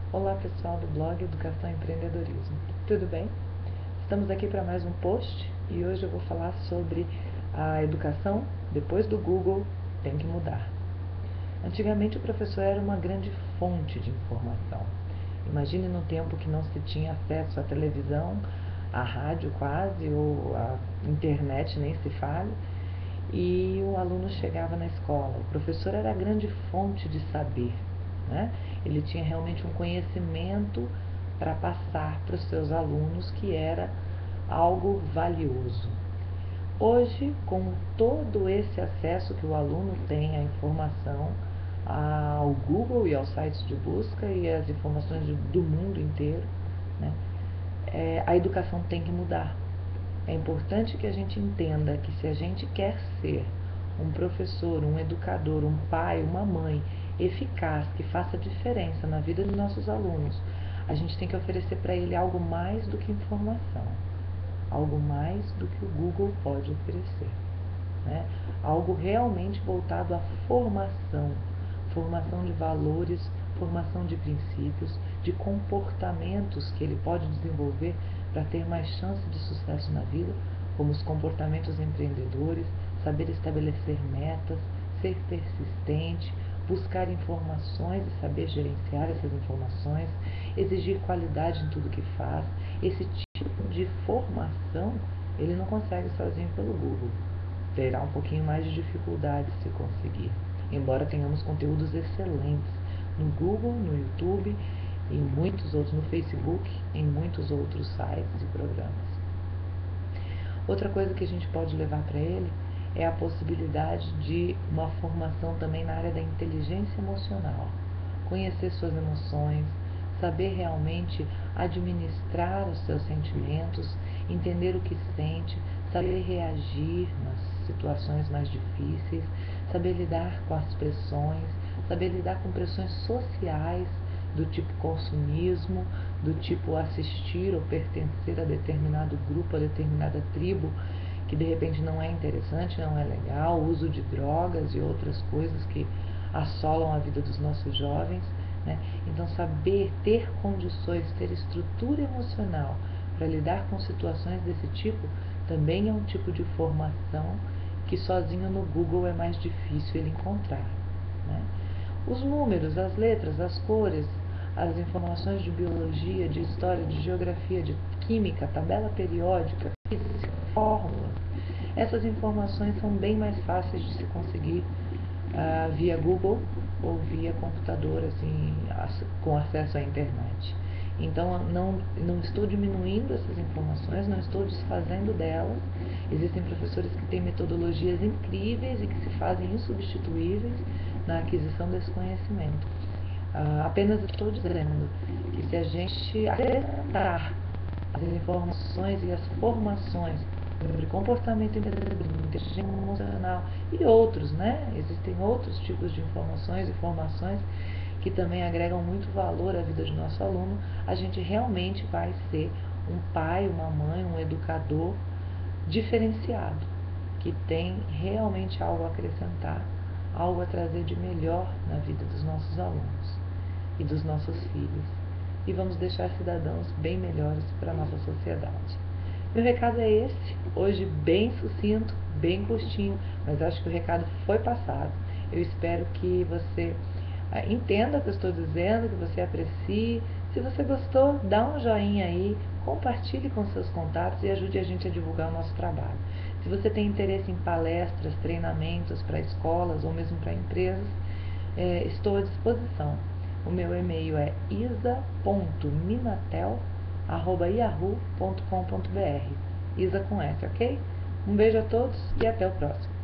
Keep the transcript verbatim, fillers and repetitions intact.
Olá pessoal do blog Educação e Empreendedorismo, tudo bem? Estamos aqui para mais um post e hoje eu vou falar sobre a educação depois do Google tem que mudar. Antigamente o professor era uma grande fonte de informação. Imagine no tempo que não se tinha acesso à televisão, à rádio quase, ou à internet nem se fale, e o aluno chegava na escola. O professor era a grande fonte de saber, né? Ele tinha realmente um conhecimento para passar para os seus alunos que era algo valioso. Hoje, com todo esse acesso que o aluno tem à informação, ao Google e aos sites de busca e às informações do mundo inteiro, né, é, a educação tem que mudar. É importante que a gente entenda que se a gente quer ser um professor, um educador, um pai, uma mãe eficaz, que faça diferença na vida dos nossos alunos, a gente tem que oferecer para ele algo mais do que informação, algo mais do que o Google pode oferecer, né? Algo realmente voltado à formação, formação de valores, formação de princípios, de comportamentos que ele pode desenvolver para ter mais chance de sucesso na vida, como os comportamentos empreendedores, saber estabelecer metas, ser persistente, buscar informações e saber gerenciar essas informações, exigir qualidade em tudo que faz. Esse tipo de formação ele não consegue sozinho pelo Google. Terá um pouquinho mais de dificuldade se conseguir, embora tenhamos conteúdos excelentes no Google, no YouTube, em muitos outros, no Facebook, em muitos outros sites e programas. Outra coisa que a gente pode levar para ele é a possibilidade de uma formação também na área da inteligência emocional, conhecer suas emoções, saber realmente administrar os seus sentimentos, entender o que sente, saber reagir nas situações mais difíceis, saber lidar com as pressões, saber lidar com pressões sociais do tipo consumismo, do tipo assistir ou pertencer a determinado grupo, a determinada tribo, que de repente não é interessante, não é legal, o uso de drogas e outras coisas que assolam a vida dos nossos jovens, né? Então saber ter condições, ter estrutura emocional para lidar com situações desse tipo também é um tipo de formação que sozinho no Google é mais difícil ele encontrar, né? Os números, as letras, as cores, as informações de biologia, de história, de geografia, de química, tabela periódica, física, fórmulas, essas informações são bem mais fáceis de se conseguir uh, via Google ou via computador, assim, com acesso à internet. Então, não, não estou diminuindo essas informações, não estou desfazendo delas. Existem professores que têm metodologias incríveis e que se fazem insubstituíveis na aquisição desse conhecimento. Uh, apenas estou dizendo que se a gente acrescentar as informações e as formações sobre comportamento inteligência emocional e outros, né? Existem outros tipos de informações e formações que também agregam muito valor à vida do nosso aluno, a gente realmente vai ser um pai, uma mãe, um educador diferenciado, que tem realmente algo a acrescentar, algo a trazer de melhor na vida dos nossos alunos e dos nossos filhos. E vamos deixar cidadãos bem melhores para a nossa sociedade. Meu recado é esse, hoje bem sucinto, bem curtinho, mas acho que o recado foi passado. Eu espero que você ah, entenda o que eu estou dizendo, que você aprecie. Se você gostou, dá um joinha aí, compartilhe com seus contatos e ajude a gente a divulgar o nosso trabalho. Se você tem interesse em palestras, treinamentos para escolas ou mesmo para empresas, é, estou à disposição. O meu e-mail é isa ponto minatel arroba yahoo ponto com ponto br. Isa com S, ok? Um beijo a todos e até o próximo.